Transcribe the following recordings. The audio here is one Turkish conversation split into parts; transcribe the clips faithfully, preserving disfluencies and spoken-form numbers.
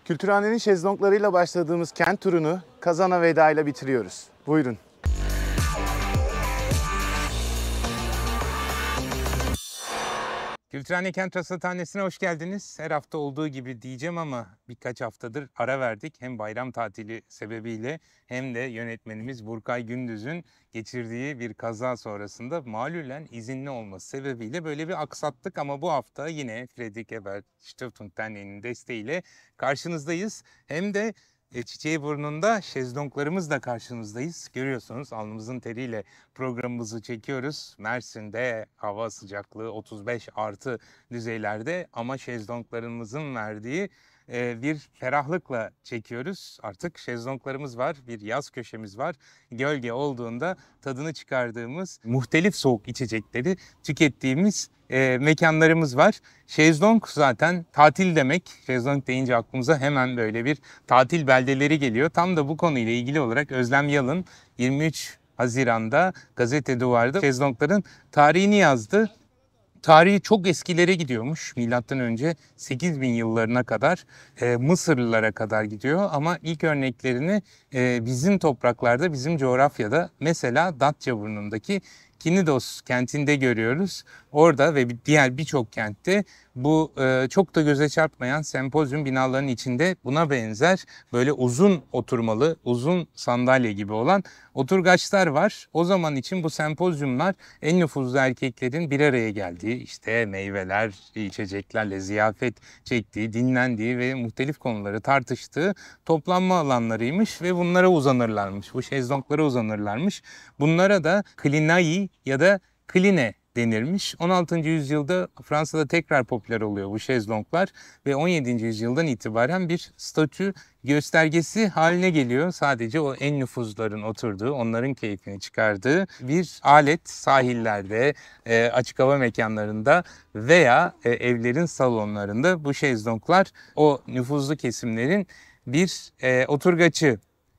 Kültürhane'nin şezlonglarıyla başladığımız kent turunu Kazan'a veda ile bitiriyoruz. Buyurun. Kültürhane Kent Rasathanesi'ne hoş geldiniz. Her hafta olduğu gibi diyeceğim ama birkaç haftadır ara verdik. Hem bayram tatili sebebiyle hem de yönetmenimiz Burkay Gündüz'ün geçirdiği bir kaza sonrasında malulen izinli olması sebebiyle böyle bir aksattık. Ama bu hafta yine Friedrich Ebert Stiftung Derneği'nin desteğiyle karşınızdayız. Hem de E, Çiçeğiburnunda şezlonglarımızla karşınızdayız. Görüyorsunuz alnımızın teriyle programımızı çekiyoruz. Mersin'de hava sıcaklığı otuz beş artı düzeylerde ama şezlonglarımızın verdiği e, bir ferahlıkla çekiyoruz. Artık şezlonglarımız var, bir yaz köşemiz var. Gölge olduğunda tadını çıkardığımız muhtelif soğuk içecekleri tükettiğimiz e, mekanlarımız var. Şezlong zaten tatil demek. Şezlong deyince aklımıza hemen böyle bir tatil beldeleri geliyor. Tam da bu konuyla ilgili olarak Özlem Yalın yirmi üç Haziran'da Gazete Duvar'da şezlongların tarihini yazdı. Tarihi çok eskilere gidiyormuş. Milattan önce sekiz bin yıllarına kadar, e, Mısırlılara kadar gidiyor. Ama ilk örneklerini e, bizim topraklarda, bizim coğrafyada mesela Datçaburnu'ndaki Kinidos kentinde görüyoruz. Orada ve diğer birçok kentte bu e, çok da göze çarpmayan sempozyum binalarının içinde buna benzer böyle uzun oturmalı, uzun sandalye gibi olan oturgaçlar var. O zaman için bu sempozyumlar en nüfuzlu erkeklerin bir araya geldiği, işte meyveler, içeceklerle ziyafet çektiği, dinlendiği ve muhtelif konuları tartıştığı toplanma alanlarıymış ve bunlara uzanırlarmış. Bu şezlonglara uzanırlarmış. Bunlara da klinai ya da kline denirmiş. on altıncı yüzyılda Fransa'da tekrar popüler oluyor bu şezlonglar ve on yedinci yüzyıldan itibaren bir statü göstergesi haline geliyor. Sadece o en nüfuzların oturduğu, onların keyfini çıkardığı bir alet sahillerde, e, açık hava mekanlarında veya e, evlerin salonlarında bu şezlonglar o nüfuzlu kesimlerin bir e, oturgaçı.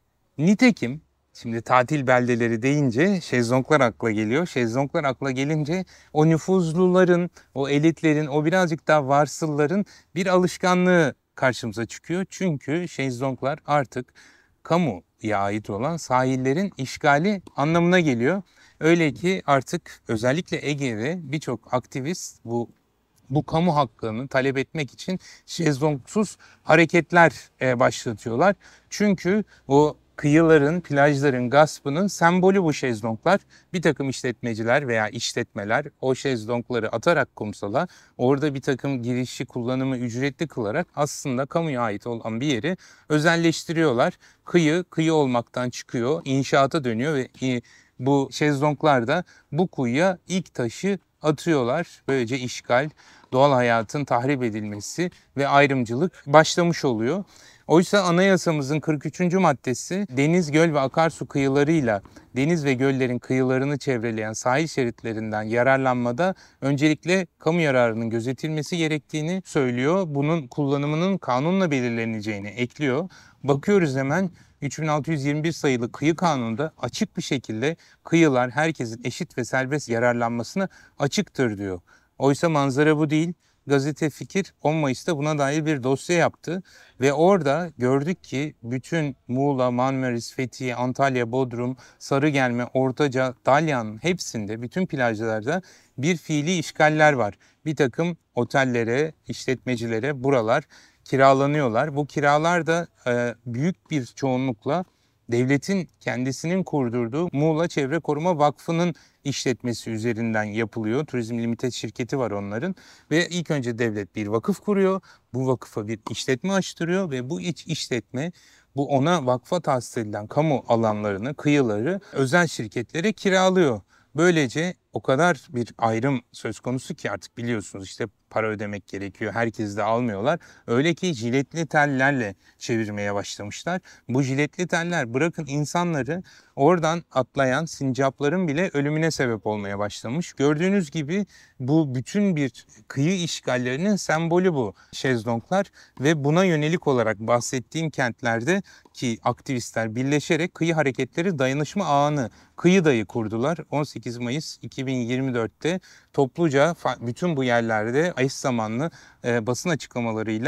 Nitekim şimdi tatil beldeleri deyince şezlonglar akla geliyor. Şezlonglar akla gelince o nüfuzluların, o elitlerin, o birazcık daha varsılların bir alışkanlığı karşımıza çıkıyor. Çünkü şezlonglar artık kamuya ait olan sahillerin işgali anlamına geliyor. Öyle ki artık özellikle Ege'de birçok aktivist bu bu kamu hakkını talep etmek için şezlongsuz hareketler başlatıyorlar. Çünkü o kıyıların, plajların gaspının sembolü bu şezlonglar. Bir takım işletmeciler veya işletmeler o şezlongları atarak kumsala, orada bir takım girişi, kullanımı ücretli kılarak aslında kamuya ait olan bir yeri özelleştiriyorlar. Kıyı, kıyı olmaktan çıkıyor, inşaata dönüyor ve bu şezlonglar da bu kuyuya ilk taşı atıyorlar. Böylece işgal, doğal hayatın tahrip edilmesi ve ayrımcılık başlamış oluyor. Oysa anayasamızın kırk üçüncü maddesi deniz, göl ve akarsu kıyılarıyla deniz ve göllerin kıyılarını çevreleyen sahil şeritlerinden yararlanmada öncelikle kamu yararının gözetilmesi gerektiğini söylüyor. Bunun kullanımının kanunla belirleneceğini ekliyor. Bakıyoruz hemen üç bin altı yüz yirmi bir sayılı Kıyı Kanunu'nda açık bir şekilde kıyılar herkesin eşit ve serbest yararlanmasına açıktır diyor. Oysa manzara bu değil. Gazete Fikir on Mayıs'ta buna dair bir dosya yaptı ve orada gördük ki bütün Muğla, Marmaris, Fethiye, Antalya, Bodrum, Sarıgelme, Ortaca, Dalyan hepsinde bütün plajlarda bir fiili işgaller var. Bir takım otellere, işletmecilere buralar kiralanıyorlar. Bu kiralar da e, büyük bir çoğunlukla devletin kendisinin kurdurduğu Muğla Çevre Koruma Vakfı'nın işletmesi üzerinden yapılıyor. Turizm Limited şirketi var onların ve ilk önce devlet bir vakıf kuruyor. Bu vakıfa bir işletme açtırıyor ve bu iç işletme bu ona vakfa tahsis edilen kamu alanlarını, kıyıları özel şirketlere kiralıyor. Böylece o kadar bir ayrım söz konusu ki artık biliyorsunuz işte para ödemek gerekiyor. Herkes de almıyorlar. Öyle ki jiletli tellerle çevirmeye başlamışlar. Bu jiletli teller bırakın insanları oradan atlayan sincapların bile ölümüne sebep olmaya başlamış. Gördüğünüz gibi bu bütün bir kıyı işgallerinin sembolü bu şezlonglar ve buna yönelik olarak bahsettiğim kentlerde ki aktivistler birleşerek kıyı hareketleri dayanışma ağını Kıyı Dayı kurdular. on sekiz Mayıs iki bin yirmi dörtte topluca bütün bu yerlerde eş zamanlı e, basın açıklamalarıyla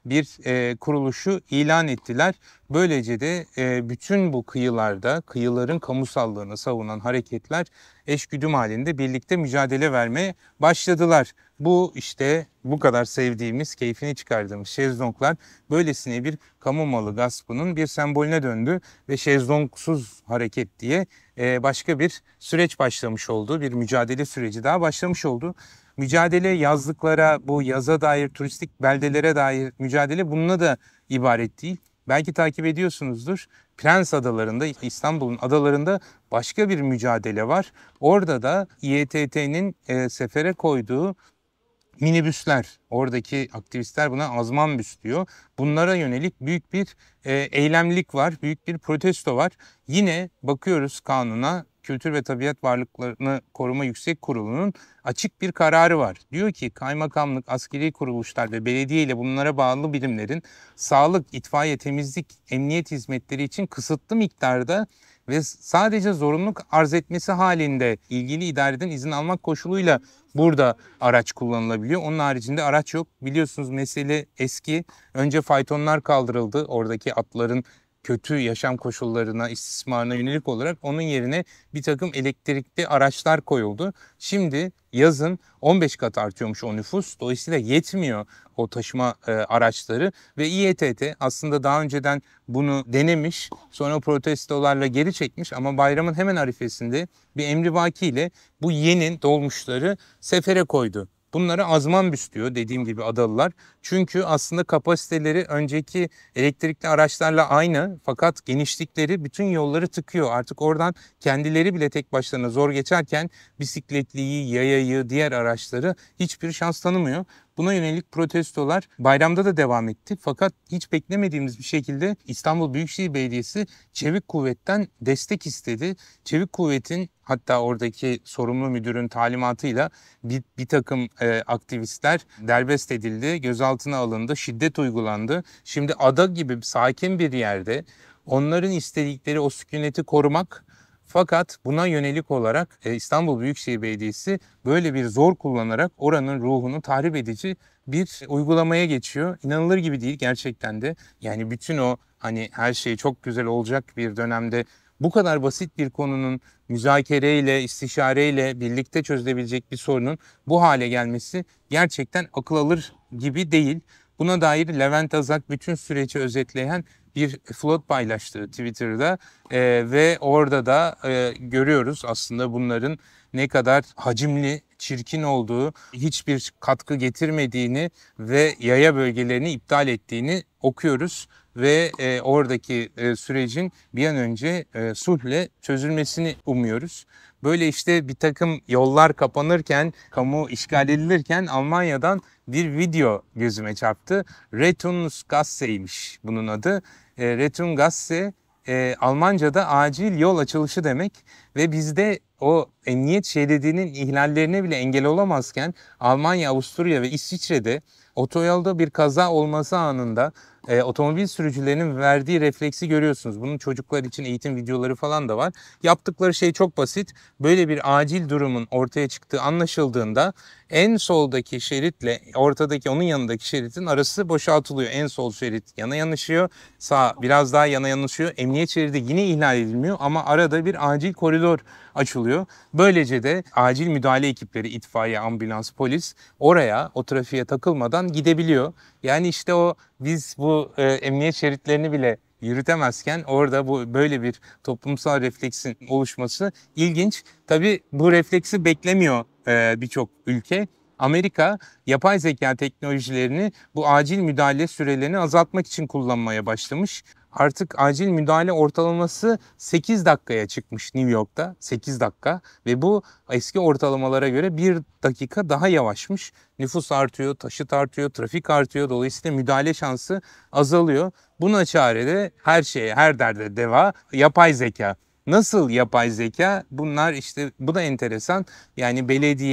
bir e, kuruluşu ilan ettiler. Böylece de e, bütün bu kıyılarda kıyıların kamusallığını savunan hareketler eşgüdüm halinde birlikte mücadele vermeye başladılar. Bu işte bu kadar sevdiğimiz, keyfini çıkardığımız şezlonglar böylesine bir kamu malı gaspının bir sembolüne döndü ve şezlongsuz hareket diye e, başka bir süreç başlamış oldu. Bir mücadele süreci daha başlamış oldu. Mücadele yazlıklara, bu yaza dair, turistik beldelere dair mücadele bununla da ibaret değil. Belki takip ediyorsunuzdur. Prens Adaları'nda, İstanbul'un adalarında başka bir mücadele var. Orada da İETT'nin e, sefere koyduğu minibüsler, oradaki aktivistler buna azmanbüs diyor. Bunlara yönelik büyük bir e, eylemlilik var, büyük bir protesto var. Yine bakıyoruz kanuna, Kültür ve Tabiat Varlıklarını Koruma Yüksek Kurulu'nun açık bir kararı var. Diyor ki kaymakamlık, askeri kuruluşlar ve belediye ile bunlara bağlı birimlerin sağlık, itfaiye, temizlik, emniyet hizmetleri için kısıtlı miktarda ve sadece zorunluluk arz etmesi halinde ilgili idareden izin almak koşuluyla burada araç kullanılabiliyor. Onun haricinde araç yok. Biliyorsunuz mesele eski. Önce faytonlar kaldırıldı. Oradaki atların kötü yaşam koşullarına, istismarına yönelik olarak onun yerine bir takım elektrikli araçlar koyuldu. Şimdi yazın on beş kat artıyormuş o nüfus. Dolayısıyla yetmiyor o taşıma e, araçları ve İETT aslında daha önceden bunu denemiş, sonra protestolarla geri çekmiş ama bayramın hemen arifesinde bir emrivaki ile bu yeni dolmuşları sefere koydu. Bunlara azmanbüs diyor dediğim gibi adalılar. Çünkü aslında kapasiteleri önceki elektrikli araçlarla aynı fakat genişlikleri bütün yolları tıkıyor. Artık oradan kendileri bile tek başlarına zor geçerken bisikletliyi, yayayı, diğer araçları hiçbir şans tanımıyor. Buna yönelik protestolar bayramda da devam etti. Fakat hiç beklemediğimiz bir şekilde İstanbul Büyükşehir Belediyesi Çevik Kuvvet'ten destek istedi. Çevik Kuvvet'in hatta oradaki sorumlu müdürün talimatıyla bir, bir takım e, aktivistler derbest edildi, gözaltına alındı, şiddet uygulandı. Şimdi ada gibi sakin bir yerde onların istedikleri o sükuneti korumak. Fakat buna yönelik olarak İstanbul Büyükşehir Belediyesi böyle bir zor kullanarak oranın ruhunu tahrip edici bir uygulamaya geçiyor. İnanılır gibi değil gerçekten de. Yani bütün o hani her şey çok güzel olacak bir dönemde bu kadar basit bir konunun müzakereyle, istişareyle birlikte çözülebilecek bir sorunun bu hale gelmesi gerçekten akıl alır gibi değil. Buna dair Levent Azak bütün süreci özetleyen bir flot paylaştı Twitter'da ee, ve orada da e, görüyoruz aslında bunların ne kadar hacimli, çirkin olduğu, hiçbir katkı getirmediğini ve yaya bölgelerini iptal ettiğini okuyoruz ve e, oradaki e, sürecin bir an önce e, sulhle çözülmesini umuyoruz. Böyle işte bir takım yollar kapanırken, kamu işgal edilirken Almanya'dan bir video gözüme çarptı. Rettungsgasse'ymiş bunun adı. E, Rettungsgasse e, Almanca'da acil yol açılışı demek ve bizde o emniyet şeridinin ihlallerine bile engel olamazken Almanya, Avusturya ve İsviçre'de otoyolda bir kaza olması anında e, otomobil sürücülerinin verdiği refleksi görüyorsunuz. Bunun çocuklar için eğitim videoları falan da var. Yaptıkları şey çok basit. Böyle bir acil durumun ortaya çıktığı anlaşıldığında en soldaki şeritle ortadaki onun yanındaki şeritin arası boşaltılıyor. En sol şerit yana yanışıyor. Sağ biraz daha yana yanışıyor. Emniyet şeridi yine ihlal edilmiyor ama arada bir acil koridor açılıyor. Böylece de acil müdahale ekipleri, itfaiye, ambulans, polis oraya o trafiğe takılmadan gidebiliyor. Yani işte o biz bu e, emniyet şeritlerini bile yürütemezken orada bu böyle bir toplumsal refleksin oluşması ilginç. Tabii bu refleksi beklemiyor e, birçok ülke. Amerika yapay zeka teknolojilerini bu acil müdahale sürelerini azaltmak için kullanmaya başlamış. Artık acil müdahale ortalaması sekiz dakikaya çıkmış New York'ta. sekiz dakika ve bu eski ortalamalara göre bir dakika daha yavaşmış. Nüfus artıyor, taşıt artıyor, trafik artıyor. Dolayısıyla müdahale şansı azalıyor. Buna çare de her şeye, her derde deva yapay zeka. Nasıl yapay zeka? Bunlar işte bu da enteresan. Yani belediye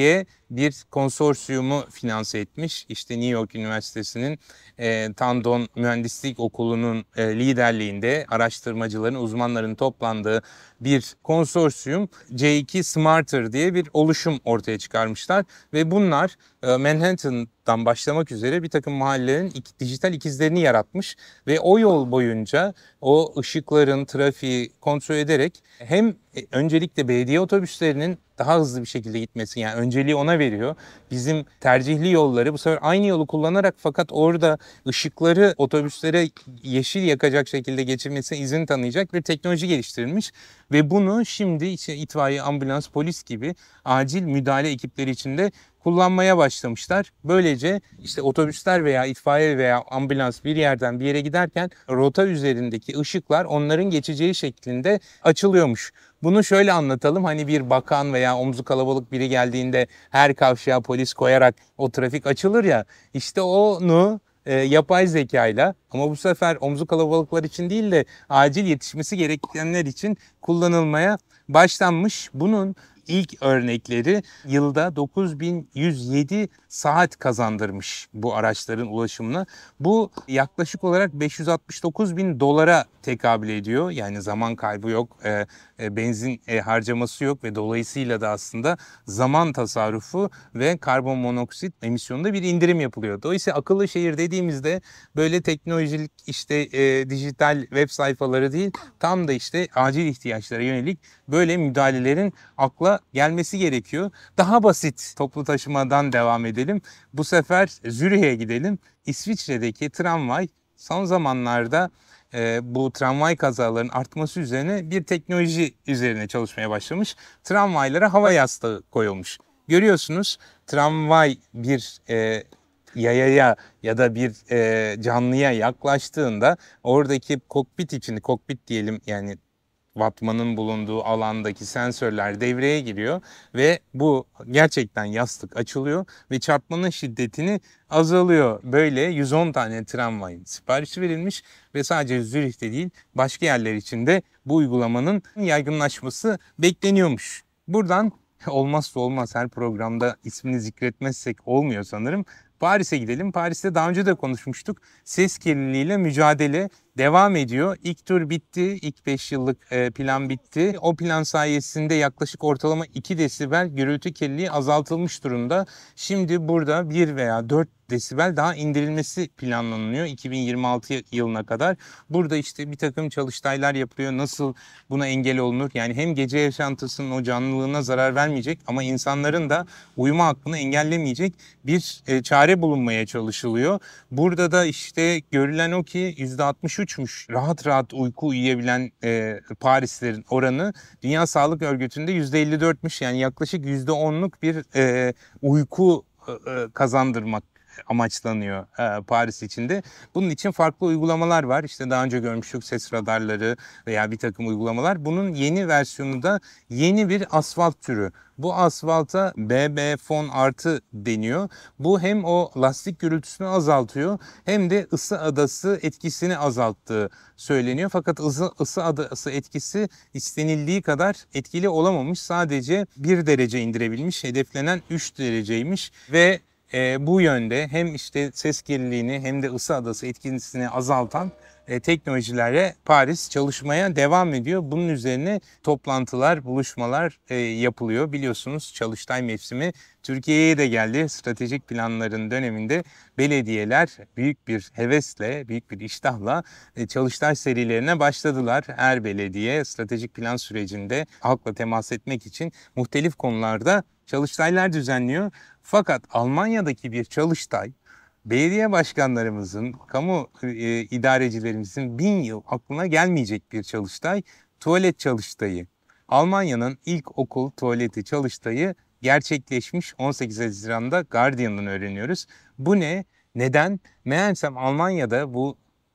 bir konsorsiyumu finanse etmiş. İşte New York Üniversitesi'nin e, Tandon Mühendislik Okulu'nun e, liderliğinde araştırmacıların, uzmanların toplandığı bir konsorsiyum C iki Smarter diye bir oluşum ortaya çıkarmışlar. Ve bunlar e, Manhattan'dan başlamak üzere bir takım mahallelerin iki, dijital ikizlerini yaratmış. Ve o yol boyunca o ışıkların, trafiği kontrol ederek hem e, öncelikle belediye otobüslerinin daha hızlı bir şekilde gitmesi, yani önceliği ona veriyor. Bizim tercihli yolları bu sefer aynı yolu kullanarak fakat orada ışıkları otobüslere yeşil yakacak şekilde geçirmesine izin tanıyacak bir teknoloji geliştirilmiş. Ve bunu şimdi işte itfaiye, ambulans, polis gibi acil müdahale ekipleri içinde kullanmaya başlamışlar. Böylece işte otobüsler veya itfaiye veya ambulans bir yerden bir yere giderken rota üzerindeki ışıklar onların geçeceği şeklinde açılıyormuş. Bunu şöyle anlatalım, hani bir bakan veya omzu kalabalık biri geldiğinde her kavşağa polis koyarak o trafik açılır ya, işte onu e, yapay zekayla, ama bu sefer omzu kalabalıklar için değil de acil yetişmesi gerekenler için kullanılmaya başlanmış. Bunun ilk örnekleri yılda dokuz bin yüz yedi saat kazandırmış bu araçların ulaşımına. Bu yaklaşık olarak beş yüz altmış dokuz bin dolara tekabül ediyor. Yani zaman kaybı yok, e, e, benzin e, harcaması yok ve dolayısıyla da aslında zaman tasarrufu ve karbon monoksit emisyonunda bir indirim yapılıyor. Dolayısıyla akıllı şehir dediğimizde böyle teknolojik işte e, dijital web sayfaları değil, tam da işte acil ihtiyaçlara yönelik böyle müdahalelerin akla gelmesi gerekiyor. Daha basit toplu taşımadan devam edelim. Bu sefer Zürih'e gidelim. İsviçre'deki tramvay son zamanlarda e, bu tramvay kazalarının artması üzerine bir teknoloji üzerine çalışmaya başlamış. Tramvaylara hava yastığı koyulmuş. Görüyorsunuz, tramvay bir e, yayaya ya da bir e, canlıya yaklaştığında oradaki kokpit içinde, kokpit diyelim yani Wattman'ın bulunduğu alandaki sensörler devreye giriyor ve bu gerçekten yastık açılıyor ve çarpmanın şiddetini azalıyor. Böyle yüz on tane tramvayın siparişi verilmiş ve sadece Zürih'te değil başka yerler için de bu uygulamanın yaygınlaşması bekleniyormuş. Buradan olmazsa olmaz, her programda ismini zikretmezsek olmuyor sanırım. Paris'e gidelim. Paris'te daha önce de konuşmuştuk. Ses kirliliğiyle mücadele devam ediyor. İlk tur bitti. İlk beş yıllık plan bitti. O plan sayesinde yaklaşık ortalama iki desibel gürültü kirliliği azaltılmış durumda. Şimdi burada bir veya dört desibel daha indirilmesi planlanıyor iki bin yirmi altı yılına kadar. Burada işte bir takım çalıştaylar yapılıyor. Nasıl buna engel olunur? Yani hem gece yaşantısının o canlılığına zarar vermeyecek ama insanların da uyuma hakkını engellemeyecek bir çare bulunmaya çalışılıyor. Burada da işte görülen o ki yüzde altmış üçmüş rahat rahat uyku uyuyabilen e, Parislilerin oranı. Dünya Sağlık Örgütü'nde yüzde elli dörtmüş, yani yaklaşık yüzde onluk bir e, uyku e, kazandırmak amaçlanıyor e, Paris içinde. Bunun için farklı uygulamalar var. İşte daha önce görmüştük, ses radarları veya bir takım uygulamalar. Bunun yeni versiyonu da yeni bir asfalt türü. Bu asfalta B B fon artı deniyor. Bu hem o lastik gürültüsünü azaltıyor hem de ısı adası etkisini azalttığı söyleniyor. Fakat ısı, ısı adası etkisi istenildiği kadar etkili olamamış. Sadece bir derece indirebilmiş. Hedeflenen üç dereceymiş ve E, bu yönde hem işte ses kirliliğini hem de ısı adası etkisini azaltan e, teknolojilerle Paris çalışmaya devam ediyor. Bunun üzerine toplantılar, buluşmalar e, yapılıyor. Biliyorsunuz çalıştay mevsimi Türkiye'ye de geldi. Stratejik planların döneminde belediyeler büyük bir hevesle, büyük bir iştahla e, çalıştay serilerine başladılar. Her belediye stratejik plan sürecinde halkla temas etmek için muhtelif konularda çalıştaylar düzenliyor. Fakat Almanya'daki bir çalıştay, belediye başkanlarımızın, kamu e, idarecilerimizin bin yıl aklına gelmeyecek bir çalıştay, tuvalet çalıştayı. Almanya'nın ilk okul tuvaleti çalıştayı gerçekleşmiş. on sekiz Haziran'da Guardian'dan öğreniyoruz. Bu ne? Neden? Meğersem Almanya'da bu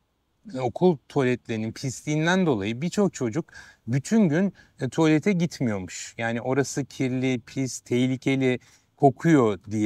okul tuvaletlerinin pisliğinden dolayı birçok çocuk bütün gün e, tuvalete gitmiyormuş. Yani orası kirli, pis, tehlikeli kokuyor diye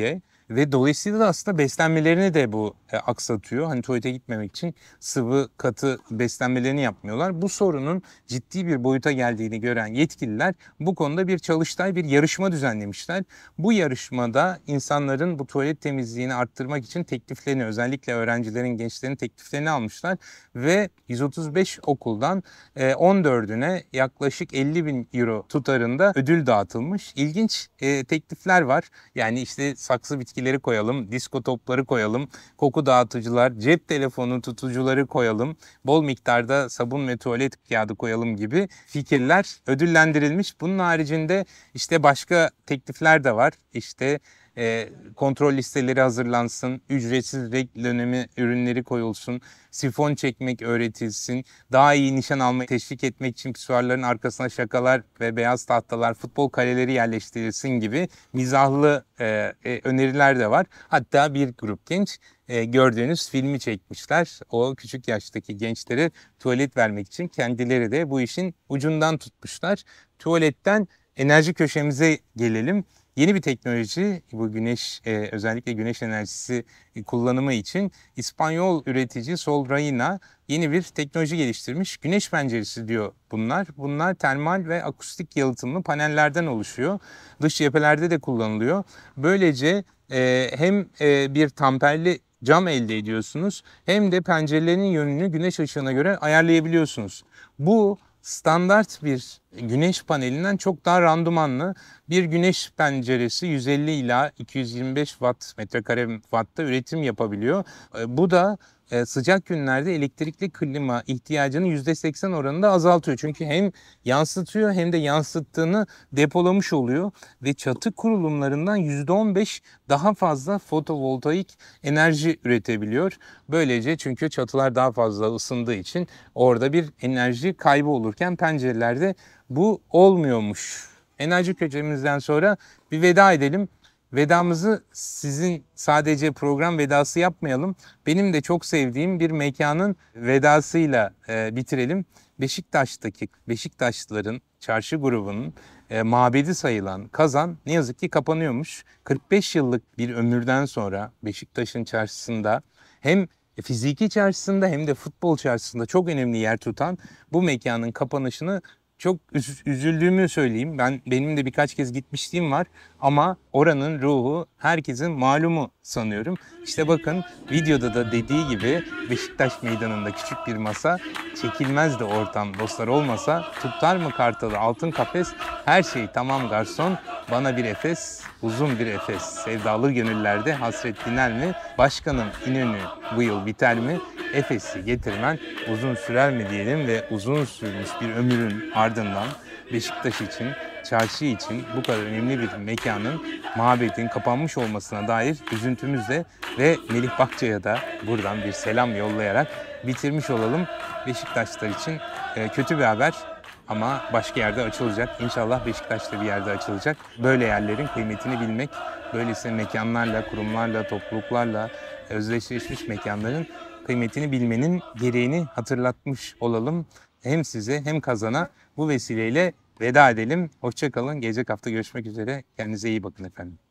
Ve dolayısıyla da aslında beslenmelerini de bu e, aksatıyor. Hani tuvalete gitmemek için sıvı katı beslenmelerini yapmıyorlar. Bu sorunun ciddi bir boyuta geldiğini gören yetkililer bu konuda bir çalıştay, bir yarışma düzenlemişler. Bu yarışmada insanların bu tuvalet temizliğini arttırmak için tekliflerini, özellikle öğrencilerin, gençlerin tekliflerini almışlar ve yüz otuz beş okuldan on dördüne yaklaşık elli bin euro tutarında ödül dağıtılmış. İlginç e, teklifler var. Yani işte saksı bitkileri koyalım, disko topları koyalım, koku dağıtıcılar, cep telefonu tutucuları koyalım, bol miktarda sabun ve tuvalet kağıdı koyalım gibi fikirler ödüllendirilmiş. Bunun haricinde işte başka teklifler de var. İşte e, kontrol listeleri hazırlansın, ücretsiz renk dönemi ürünleri koyulsun, sifon çekmek öğretilsin, daha iyi nişan almayı teşvik etmek için pisuarların arkasına şakalar ve beyaz tahtalar, futbol kaleleri yerleştirilsin gibi mizahlı e, e, öneriler de var. Hatta bir grup genç e, gördüğünüz filmi çekmişler. O küçük yaştaki gençlere tuvalet vermek için kendileri de bu işin ucundan tutmuşlar. Tuvaletten enerji köşemize gelelim. Yeni bir teknoloji, bu güneş e, özellikle güneş enerjisi kullanımı için İspanyol üretici Solreina yeni bir teknoloji geliştirmiş. Güneş penceresi diyor bunlar. Bunlar termal ve akustik yalıtımlı panellerden oluşuyor. Dış cephelerde de kullanılıyor. Böylece e, hem e, bir tamperli cam elde ediyorsunuz hem de pencerelerin yönünü güneş ışığına göre ayarlayabiliyorsunuz. Bu standart bir güneş panelinden çok daha randımanlı. Bir güneş penceresi yüz elli ila iki yüz yirmi beş watt, metrekare wattta üretim yapabiliyor. Bu da sıcak günlerde elektrikli klima ihtiyacını yüzde seksen oranında azaltıyor. Çünkü hem yansıtıyor hem de yansıttığını depolamış oluyor ve çatı kurulumlarından yüzde on beş daha fazla fotovoltaik enerji üretebiliyor. Böylece, çünkü çatılar daha fazla ısındığı için orada bir enerji kaybı olurken pencerelerde bu olmuyormuş. Enerji köşemizden sonra bir veda edelim. Vedamızı sizin sadece program vedası yapmayalım. Benim de çok sevdiğim bir mekanın vedasıyla e, bitirelim. Beşiktaş'taki Beşiktaşlıların çarşı grubunun e, mabedi sayılan Kazan ne yazık ki kapanıyormuş. kırk beş yıllık bir ömürden sonra Beşiktaş'ın çarşısında hem fiziki çarşısında hem de futbol çarşısında çok önemli yer tutan bu mekanın kapanışını çok üzüldüğümü söyleyeyim. Ben benim de birkaç kez gitmişliğim var ama oranın ruhu herkesin malumu sanıyorum. İşte bakın, videoda da dediği gibi Beşiktaş meydanında küçük bir masa, çekilmez de ortam dostlar olmasa, tutar mı kartalı altın kafes, her şey tamam garson, bana bir Efes, uzun bir Efes, sevdalı gönüllerde hasret diner mi, başkanım İnönü bu yıl biter mi, Efes'i getirmen uzun sürer mi diyelim ve uzun sürmüş bir ömrün ardından Beşiktaş için, çarşı için bu kadar önemli bir mekanın, mabedin kapanmış olmasına dair üzüntümüzle ve Melih Bakça'ya da buradan bir selam yollayarak bitirmiş olalım. Beşiktaşlar için kötü bir haber ama başka yerde açılacak. İnşallah Beşiktaş'ta bir yerde açılacak. Böyle yerlerin kıymetini bilmek, böylesi mekanlarla, kurumlarla, topluluklarla özdeşleşmiş mekanların kıymetini bilmenin gereğini hatırlatmış olalım. Hem size hem Kazan'a bu vesileyle veda edelim. Hoşça kalın. Gelecek hafta görüşmek üzere. Kendinize iyi bakın efendim.